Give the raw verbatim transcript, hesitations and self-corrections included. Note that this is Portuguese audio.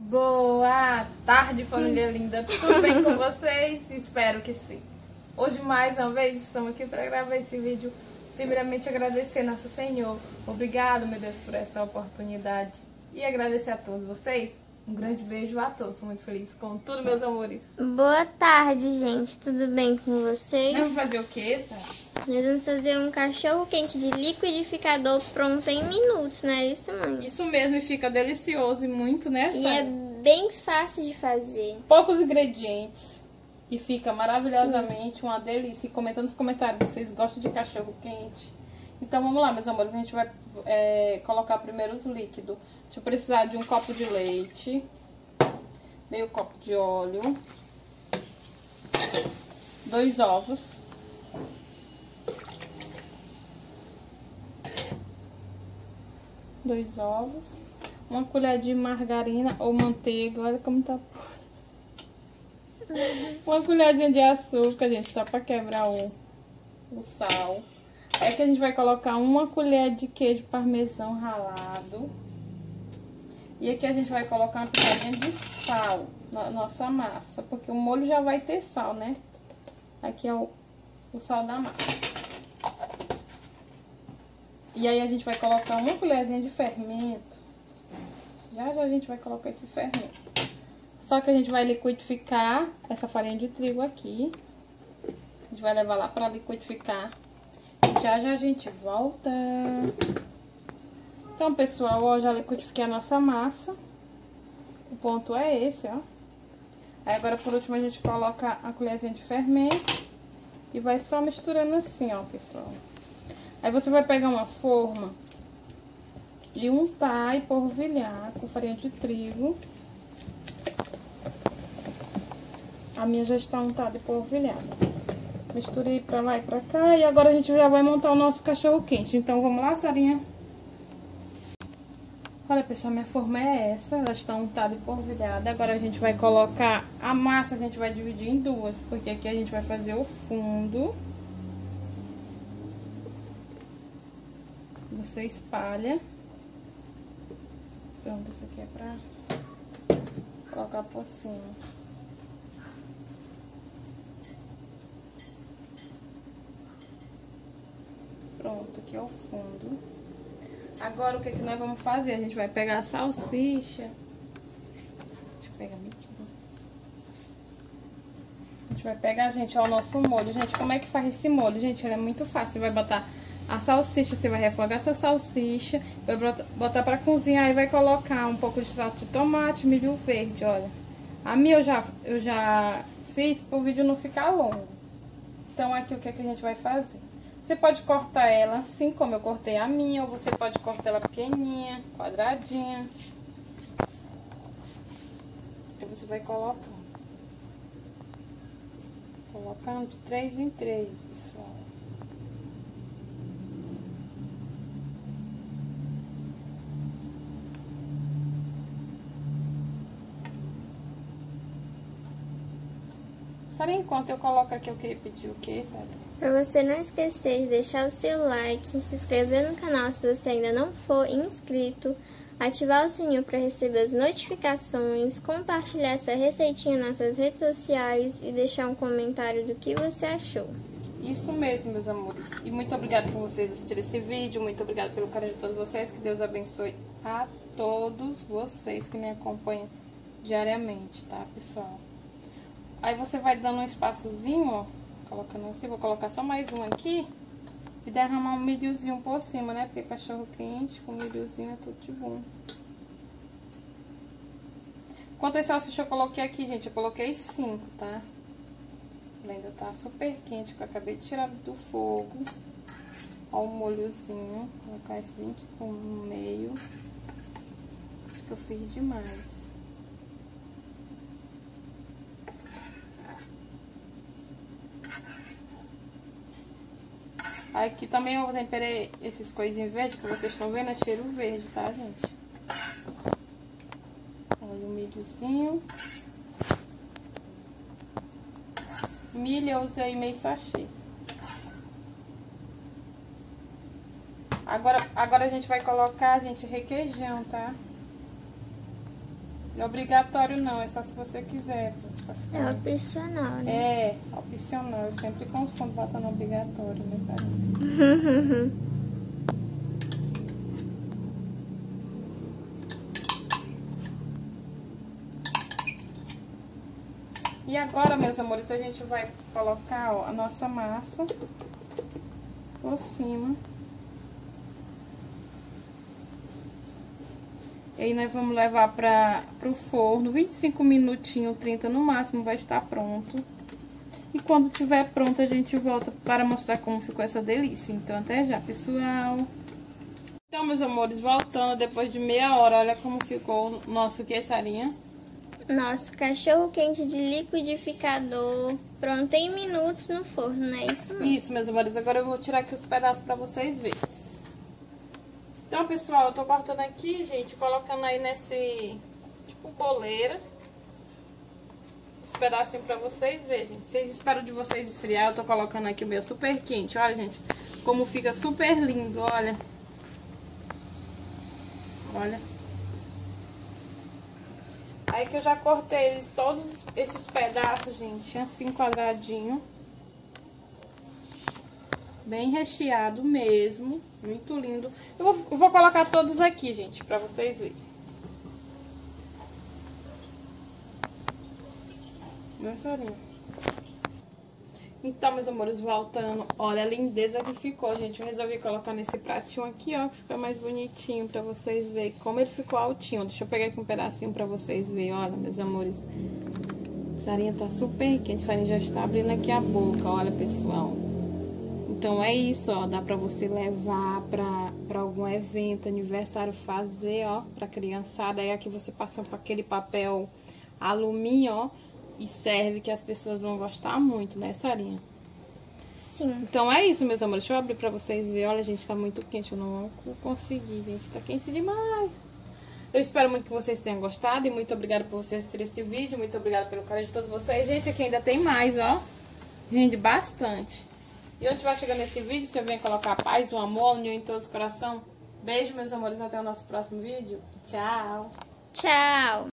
Boa tarde, família linda. Tudo bem com vocês? Espero que sim. Hoje, mais uma vez, estamos aqui para gravar esse vídeo. Primeiramente, agradecer Nosso Senhor. Obrigado, meu Deus, por essa oportunidade. E agradecer a todos vocês. Um grande beijo a todos. Sou muito feliz com tudo, meus amores. Boa tarde, gente. Tudo bem com vocês? Vamos fazer o que, Sara? Nós vamos fazer um cachorro quente de liquidificador pronto em minutos, não é isso, mãe? Isso mesmo, e fica delicioso e muito, né, Sara? E é bem fácil de fazer. Poucos ingredientes. E fica maravilhosamente. Sim. Uma delícia. E comenta nos comentários, vocês gostam de cachorro quente? Então vamos lá, meus amores. A gente vai é, colocar primeiro os líquidos. A gente vai precisar de um copo de leite, meio copo de óleo, dois ovos, dois ovos, uma colher de margarina ou manteiga, olha como tá. Uma colherzinha de açúcar, gente, só pra quebrar o, o sal. Aí que a gente vai colocar uma colher de queijo parmesão ralado. E aqui a gente vai colocar uma pitadinha de sal na nossa massa, porque o molho já vai ter sal, né? Aqui é o, o sal da massa. E aí a gente vai colocar uma colherzinha de fermento. Já já a gente vai colocar esse fermento. Só que a gente vai liquidificar essa farinha de trigo aqui. A gente vai levar lá para liquidificar. E já já a gente volta. Então, pessoal, ó, já liquidifiquei a nossa massa. O ponto é esse, ó. Aí agora, por último, a gente coloca a colherzinha de fermento. E vai só misturando assim, ó, pessoal. Aí você vai pegar uma forma e untar e polvilhar com farinha de trigo. A minha já está untada e polvilhada. Misturei pra lá e pra cá. E agora a gente já vai montar o nosso cachorro quente. Então, vamos lá, Sarinha? Olha, pessoal, minha forma é essa. Ela está untada e polvilhada. Agora a gente vai colocar a massa, a gente vai dividir em duas. Porque aqui a gente vai fazer o fundo. Você espalha. Pronto, isso aqui é pra colocar por cima. Pronto, aqui é o fundo. Agora, o que, que nós vamos fazer? A gente vai pegar a salsicha. Deixa eu pegar aqui. A gente vai pegar, gente, ó, o nosso molho. Gente, como é que faz esse molho? Gente, ele é muito fácil. Você vai botar a salsicha, você vai refogar essa salsicha, vai botar pra cozinhar e vai colocar um pouco de extrato de tomate, milho verde, olha. A minha eu já, eu já fiz pro vídeo não ficar longo. Então, aqui o que, é que a gente vai fazer? Você pode cortar ela assim como eu cortei a minha, ou você pode cortar ela pequenininha, quadradinha. Aí você vai colocar. Colocando de três em três, pessoal. Só enquanto eu coloco aqui, eu queria pedir o que, sabe? Pra você não esquecer de deixar o seu like, se inscrever no canal se você ainda não for inscrito, ativar o sininho para receber as notificações, compartilhar essa receitinha nas suas redes sociais e deixar um comentário do que você achou. Isso mesmo, meus amores. E muito obrigada por vocês assistirem esse vídeo, muito obrigada pelo carinho de todos vocês, que Deus abençoe a todos vocês que me acompanham diariamente, tá, pessoal? Aí você vai dando um espaçozinho, ó, colocando assim, vou colocar só mais um aqui e derramar um milhozinho por cima, né? Porque cachorro quente com milhozinho é tudo de bom. Quantas salsichas eu coloquei aqui, gente? Eu coloquei cinco, tá? Ela ainda tá super quente, que eu acabei de tirar do fogo. Ó o molhozinho, vou colocar esse link no meio. Acho que eu fiz demais. Aqui também eu temperei esses coisinhos verdes, que vocês estão vendo, é cheiro verde, tá, gente? Olha o milhozinho. Milho eu usei meio sachê. Agora, agora a gente vai colocar, gente, requeijão, tá? Não é obrigatório não, é só se você quiser. É opcional, né? É, opcional. Eu sempre confundo botando obrigatório, né, sabe? E agora, meus amores, a gente vai colocar, ó, a nossa massa por cima. E aí nós vamos levar para o forno, vinte e cinco minutinhos, trinta no máximo, vai estar pronto. E quando tiver pronto, a gente volta para mostrar como ficou essa delícia. Então, até já, pessoal. Então, meus amores, voltando depois de meia hora, olha como ficou o nosso que, Sarinha? Nosso cachorro quente de liquidificador, pronto em minutos no forno, não é isso mesmo? Isso, meus amores. Agora eu vou tirar aqui os pedaços para vocês verem. Então, pessoal, eu tô cortando aqui, gente, colocando aí nesse, tipo, boleira. Os pedacinhos pra vocês verem. Vocês esperam de vocês esfriar, eu tô colocando aqui o meu super quente. Olha, gente, como fica super lindo, olha. Olha. Aí que eu já cortei eles, todos esses pedaços, gente, assim, quadradinho. Bem recheado mesmo, muito lindo. Eu vou, eu vou colocar todos aqui, gente, pra vocês verem. Meu sorinho. Então, meus amores, voltando, olha a lindeza que ficou, gente. Eu resolvi colocar nesse pratinho aqui, ó, que fica mais bonitinho pra vocês verem como ele ficou altinho. Deixa eu pegar aqui um pedacinho pra vocês verem, olha, meus amores. Sarinha tá super quente, Sarinha já está abrindo aqui a boca, olha, pessoal. Então é isso, ó, dá pra você levar pra, pra algum evento, aniversário, fazer, ó, pra criançada. Aí aqui você passa por aquele papel alumínio, ó, e serve que as pessoas vão gostar muito, né, Sarinha? Sim. Então é isso, meus amores, deixa eu abrir pra vocês verem. Olha, gente, tá muito quente, eu não vou conseguir, gente, tá quente demais. Eu espero muito que vocês tenham gostado e muito obrigada por vocês assistirem esse vídeo. Muito obrigada pelo carinho de todos vocês. Gente, aqui ainda tem mais, ó, rende bastante. E onde vai chegando esse vídeo, se eu venho colocar paz, o amor, união em todos os coração. Beijo, meus amores, até o nosso próximo vídeo. Tchau! Tchau!